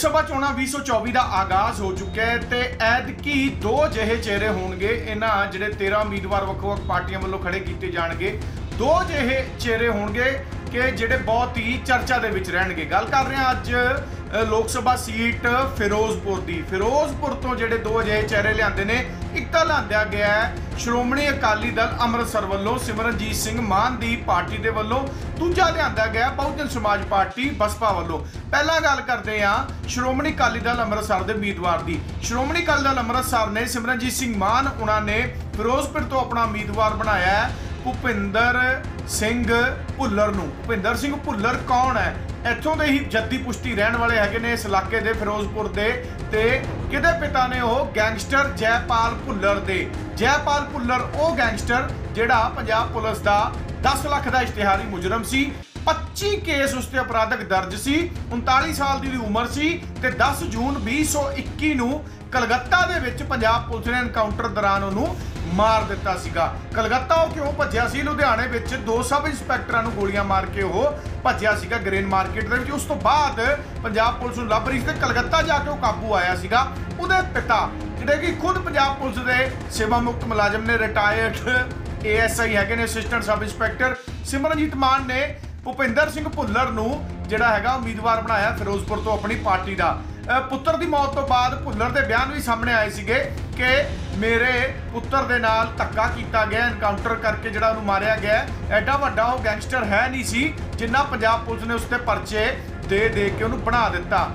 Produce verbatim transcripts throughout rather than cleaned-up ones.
ਸਭਾ ਚੋਣਾਂ ਵੀਹ ਸੌ ਚੌਵੀ ਦਾ ਆਗਾਜ਼ ਹੋ ਚੁੱਕਿਆ ਹੈ ਤੇ ਐਤਕੀ ਦੋ ਜਿਹੇ ਚਿਹਰੇ ਹੋਣਗੇ। ਇਹਨਾਂ ਜਿਹੜੇ ਤੇਰਾਂ ਉਮੀਦਵਾਰ ਵੱਖ-ਵੱਖ ਪਾਰਟੀਆਂ ਵੱਲੋਂ ਖੜੇ ਕੀਤੇ ਜਾਣਗੇ, ਦੋ ਜਿਹੇ ਚਿਹਰੇ ਹੋਣਗੇ ਕਿ ਜਿਹੜੇ ਬਹੁਤ ਹੀ ਚਰਚਾ ਦੇ ਵਿੱਚ ਰਹਿਣਗੇ। ਗੱਲ ਕਰ ਰਹੇ ਹਾਂ ਅੱਜ ਲੋਕ ਸਭਾ ਸੀਟ ਫਿਰੋਜ਼ਪੁਰ ਦੀ। ਫਿਰੋਜ਼ਪੁਰ ਤੋਂ ਜਿਹੜੇ ਦੋ ਅਜਿਹੇ ਚਿਹਰੇ ਲਿਆਂਦੇ ਨੇ, ਇੱਕ ਤਾਂ ਲਿਆਂਦਿਆ ਗਿਆ ਹੈ ਸ਼੍ਰੋਮਣੀ ਅਕਾਲੀ ਦਲ ਅੰਮ੍ਰਿਤਸਰ ਵੱਲੋਂ ਸਿਮਰਨਜੀਤ ਸਿੰਘ ਮਾਨ ਦੀ ਪਾਰਟੀ ਦੇ ਵੱਲੋਂ, ਦੂਜਾ ਲਿਆਂਦਾ ਗਿਆ ਬਹੁਜਨ ਸਮਾਜ ਪਾਰਟੀ ਬਸਪਾ ਵੱਲੋਂ। ਪਹਿਲਾਂ ਗੱਲ ਕਰਦੇ ਹਾਂ ਸ਼੍ਰੋਮਣੀ ਅਕਾਲੀ ਦਲ ਅੰਮ੍ਰਿਤਸਰ ਦੇ ਉਮੀਦਵਾਰ ਦੀ। ਸ਼੍ਰੋਮਣੀ ਅਕਾਲੀ ਦਲ ਅੰਮ੍ਰਿਤਸਰ ਨੇ ਸਿਮਰਨਜੀਤ ਸਿੰਘ ਮਾਨ ਉਹਨਾਂ ਨੇ ਫਿਰੋਜ਼ਪੁਰ ਤੋਂ ਆਪਣਾ ਉਮੀਦਵਾਰ ਬਣਾਇਆ ਹੈ ਭੁਪਿੰਦਰ ਸਿੰਘ ਭੁੱਲਰ ਨੂੰ। ਭੁਪਿੰਦਰ ਸਿੰਘ ਭੁੱਲਰ ਕੌਣ ਹੈ? ਇੱਥੋਂ ਦੇ ਹੀ ਜੱਦੀ ਪੁਸ਼ਤੀ ਰਹਿਣ ਵਾਲੇ ਹੈਗੇ ਨੇ ਇਸ ਇਲਾਕੇ ਦੇ, ਫਿਰੋਜ਼ਪੁਰ ਦੇ। ਤੇ ਕਿਹਦੇ ਪਿਤਾ ਨੇ? ਉਹ ਗੈਂਗਸਟਰ ਜੈਪਾਲ ਭੁੱਲਰ ਦੇ। ਜੈਪਾਲ ਭੁੱਲਰ ਉਹ ਗੈਂਗਸਟਰ ਜਿਹੜਾ ਪੰਜਾਬ ਪੁਲਿਸ ਦਾ ਦਸ ਲੱਖ ਦਾ ਇਸ਼ਤਿਹਾਰੀ ਮੁਜਰਮ ਸੀ। ਪੱਚੀ ਕੇਸ ਉਸ ਤੇ ਅਪਰਾਧਕ ਦਰਜ ਸੀ। ਉਨਤਾਲੀ ਸਾਲ ਦੀ ਉਮਰ ਸੀ ਤੇ ਦਸ ਜੂਨ ਵੀਹ ਸੌ ਇੱਕੀ ਨੂੰ ਕਲਕੱਤਾ ਦੇ ਵਿੱਚ ਪੰਜਾਬ ਪੁਲਿਸ ਨੇ ਐਨਕਾਊਂਟਰ ਦੌਰਾਨ ਉਹਨੂੰ ਮਾਰ ਦਿੱਤਾ ਸੀਗਾ। ਕਲਕੱਤਾ ਉਹ ਕਿਉਂ ਭੱਜਿਆ ਸੀ? ਲੁਧਿਆਣੇ ਵਿੱਚ ਦੋ ਸਬ ਇੰਸਪੈਕਟਰਾਂ ਨੂੰ ਗੋਲੀਆਂ ਮਾਰ ਕੇ ਉਹ ਭੱਜਿਆ ਸੀਗਾ ਗ੍ਰੇਨ ਮਾਰਕੀਟ ਦੇ ਵਿੱਚ। ਉਸ ਤੋਂ ਬਾਅਦ ਪੰਜਾਬ ਪੁਲਿਸ ਨੂੰ ਲੱਭ ਰਹੀ ਸੀ ਤੇ ਕਲਕੱਤਾ ਜਾ ਕੇ ਉਹ ਕਾਬੂ ਆਇਆ ਸੀਗਾ। ਉਹਦੇ ਪਿਤਾ ਜਿਹੜੇ ਕਿ ਖੁਦ ਪੰਜਾਬ ਪੁਲਿਸ ਦੇ ਸੇਵਾ ਮੁਕਤ ਮੁਲਾਜ਼ਮ ਨੇ, ਰਿਟਾਇਰਡ ਏ ਐਸ ਆਈ ਹੈਗੇ ਨੇ, assistant sub inspector Simranjit Mann ਨੇ ਭੁਪਿੰਦਰ ਸਿੰਘ ਭੁੱਲਰ ਨੂੰ ਜਿਹੜਾ ਹੈਗਾ ਉਮੀਦਵਾਰ ਬਣਾਇਆ ਫਿਰੋਜ਼ਪੁਰ ਤੋਂ ਆਪਣੀ ਪਾਰਟੀ ਦਾ। ਪੁੱਤਰ ਦੀ ਮੌਤ ਤੋਂ ਬਾਅਦ ਭੁੱਲਰ ਦੇ ਬਿਆਨ ਵੀ ਸਾਹਮਣੇ ਆਏ ਸੀਗੇ ਕਿ ਮੇਰੇ ਪੁੱਤਰ ਦੇ ਨਾਲ ਧੱਕਾ ਕੀਤਾ ਗਿਆ, ਐਨਕਾਊਂਟਰ ਕਰਕੇ ਜਿਹੜਾ ਉਹਨੂੰ ਮਾਰਿਆ ਗਿਆ। ਐਡਾ ਵੱਡਾ ਉਹ ਗੈਂਗਸਟਰ ਹੈ ਨਹੀਂ ਸੀ ਜਿੰਨਾ ਪੰਜਾਬ ਪੁਲਿਸ ਨੇ ਉਸ ਤੇ ਪਰਚੇ ਦੇ ਦੇ ਕੇ ਉਹਨੂੰ ਬਣਾ ਦਿੱਤਾ।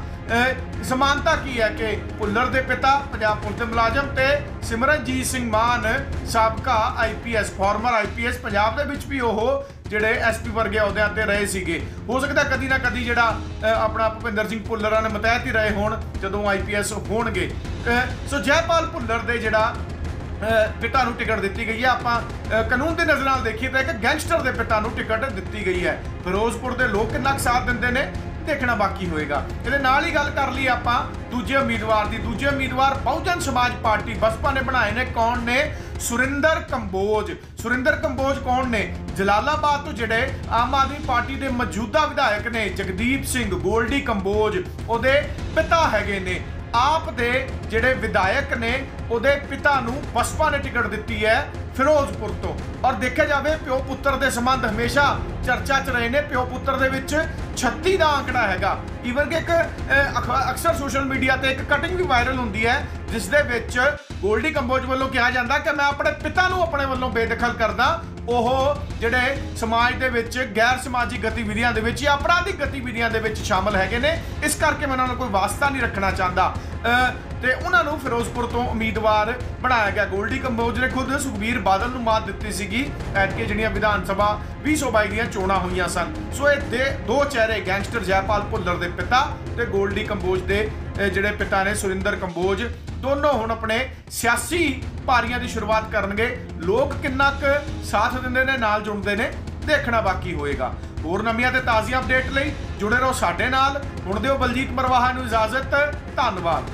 ਸਮਾਨਤਾ ਕੀ ਹੈ ਕਿ ਭੁੱਲਰ ਦੇ ਪਿਤਾ ਪੰਜਾਬ ਪੁਲਿਸ ਦੇ ਮੁਲਾਜ਼ਮ ਤੇ ਸਿਮਰਨਜੀਤ ਸਿੰਘ ਮਾਨ ਸਾਬਕਾ I P S, former I P S, Punjab ਦੇ ਵਿੱਚ ਵੀ ਉਹ ਜਿਹੜੇ ਐਸ ਪੀ ਵਰਗੇ ਅਹੁਦਿਆਂ ਤੇ ਰਹੇ ਸੀਗੇ। ਹੋ ਸਕਦਾ ਕਦੀ ਨਾ ਕਦੀ ਜਿਹੜਾ ਆਪਣਾ ਭੁਪਿੰਦਰ ਸਿੰਘ ਭੁੱਲਰਾਂ ਨੇ ਮਤਹਿਤ ਹੀ ਰਹੇ ਹੋਣ ਜਦੋਂ ਆਈ ਪੀ ਐਸ ਹੋਣਗੇ। ਸੋ ਜੈਪਾਲ ਭੁੱਲਰ ਦੇ ਜਿਹੜਾ ਪਿਤਾ ਨੂੰ ਟਿਕਟ ਦਿੱਤੀ ਗਈ ਹੈ। ਆਪਾਂ ਕਾਨੂੰਨ ਦੀ ਨਜ਼ਰ ਨਾਲ ਦੇਖੀਏ ਤਾਂ ਇੱਕ ਗੈਂਗਸਟਰ ਦੇ ਪਿਤਾ ਨੂੰ ਟਿਕਟ ਦਿੱਤੀ ਗਈ ਹੈ। ਫਿਰੋਜ਼ਪੁਰ ਦੇ ਲੋਕ ਕਿੰਨਾ ਕੁ ਸਾਥ ਦਿੰਦੇ ਨੇ ਦੇਖਣਾ ਬਾਕੀ ਹੋਏਗਾ। ਇਹਦੇ ਨਾਲ ਹੀ ਗੱਲ ਕਰ ਲਈ ਆਪਾਂ ਦੂਜੇ ਉਮੀਦਵਾਰ ਦੀ। ਦੂਜੇ ਉਮੀਦਵਾਰ ਬਹੁਜਨ ਸਮਾਜ ਪਾਰਟੀ ਬਸਪਾ ਨੇ ਬਣਾਏ ਨੇ। ਕੌਣ ਨੇ? ਸੁਰਿੰਦਰ ਕੰਬੋਜ। ਸੁਰਿੰਦਰ ਕੰਬੋਜ ਕੌਣ ਨੇ? ਜਲਾਲਾਬਾਦ ਤੋਂ ਜਿਹੜੇ ਆਮ ਆਦਮੀ ਪਾਰਟੀ ਦੇ ਮੌਜੂਦਾ ਵਿਧਾਇਕ ਨੇ ਜਗਦੀਪ ਸਿੰਘ ਗੋਲਡੀ ਕੰਬੋਜ, ਉਹਦੇ ਪਿਤਾ ਹੈਗੇ ਨੇ। ਆਪ ਦੇ ਜਿਹੜੇ ਵਿਧਾਇਕ ਨੇ ਉਹਦੇ ਪਿਤਾ ਨੂੰ ਬਸਪਾ ਨੇ ਟਿਕਟ ਦਿੱਤੀ ਹੈ ਫਿਰੋਜ਼ਪੁਰ ਤੋਂ। ਔਰ ਦੇਖਿਆ ਜਾਵੇ ਪਿਓ ਪੁੱਤਰ ਦੇ ਸੰਬੰਧ ਹਮੇਸ਼ਾ ਚਰਚਾ 'ਚ ਰਹੇ ਨੇ। ਪਿਓ ਪੁੱਤਰ ਦੇ ਵਿੱਚ ਛੱਤੀ ਦਾ ਆંકੜਾ ਹੈਗਾ। ਈਵਨ ਕਿ ਇੱਕ ਅਕਸਰ ਸੋਸ਼ਲ ਮੀਡੀਆ ਤੇ ਇੱਕ ਕਟਿੰਗ ਵੀ ਵਾਇਰਲ ਹੁੰਦੀ ਹੈ ਜਿਸ ਦੇ ਵਿੱਚ ਗੋਲਡੀ ਕੰਬੋਜ ਵੱਲੋਂ ਕਿਹਾ ਜਾਂਦਾ ਕਿ ਮੈਂ ਆਪਣੇ ਪਿਤਾ ਨੂੰ ਆਪਣੇ ਵੱਲੋਂ ਬੇਦਖਲ ਕਰਦਾ। ਉਹ ਜਿਹੜੇ ਸਮਾਜ ਦੇ ਵਿੱਚ ਗੈਰ ਸਮਾਜਿਕ ਗਤੀਵਿਧੀਆਂ ਦੇ ਵਿੱਚ ਜਾਂ ਅਪਰਾਧਿਕ ਗਤੀਵਿਧੀਆਂ ਦੇ ਵਿੱਚ ਸ਼ਾਮਲ ਹੈਗੇ ਨੇ, ਇਸ ਕਰਕੇ ਮੈਂ ਉਹਨਾਂ ਨਾਲ ਕੋਈ ਵਾਸਤਾ ਨਹੀਂ ਰੱਖਣਾ ਚਾਹੁੰਦਾ। ਤੇ ਉਹਨਾਂ ਨੂੰ ਫਿਰੋਜ਼ਪੁਰ ਤੋਂ ਉਮੀਦਵਾਰ ਬਣਾਇਆ ਗਿਆ। ਗੋਲਡੀ ਕੰਬੋਜ ਨੇ ਖੁਦ ਸੁਖਬੀਰ ਬਾਦਲ ਨੂੰ ਮਾਤ ਦਿੱਤੀ ਸੀਗੀ ਐਤਕੀ ਜਿਹੜੀਆਂ ਵਿਧਾਨ ਸਭਾ ਵੀਹ ਸੌ ਬਾਈ ਦੀਆਂ ਚੋਣਾਂ ਹੋਈਆਂ ਸਨ। ਸੋ ਇਹ ਦੇ ਦੋ ਚਿਹਰੇ, ਗੈਂਗਸਟਰ ਜੈਪਾਲ ਭੁੱਲਰ ਦੇ ਪਿਤਾ ਤੇ ਗੋਲਡੀ ਕੰਬੋਜ ਦੇ ਜਿਹੜੇ ਪਿਤਾ ਨੇ ਸੁਰਿੰਦਰ ਕੰਬੋਜ, ਦੋਨੋਂ ਹੁਣ ਆਪਣੇ ਸਿਆਸੀ ਭਾਰੀਆਂ ਦੀ ਸ਼ੁਰੂਆਤ ਕਰਨਗੇ। ਲੋਕ ਕਿੰਨਾ ਕੁ ਸਾਥ ਦਿੰਦੇ ਨੇ, ਨਾਲ ਜੁੜਦੇ ਨੇ, ਦੇਖਣਾ ਬਾਕੀ ਹੋਏਗਾ। ਹੋਰ ਨਵੀਆਂ ਤੇ ਤਾਜ਼ੀਆਂ ਅਪਡੇਟ ਲਈ ਜੁੜੇ ਰਹੋ ਸਾਡੇ ਨਾਲ। ਹੁਣ ਦਿਓ ਬਲਜੀਤ ਮਰਵਾਹਾ ਨੂੰ ਇਜਾਜ਼ਤ। ਧੰਨਵਾਦ।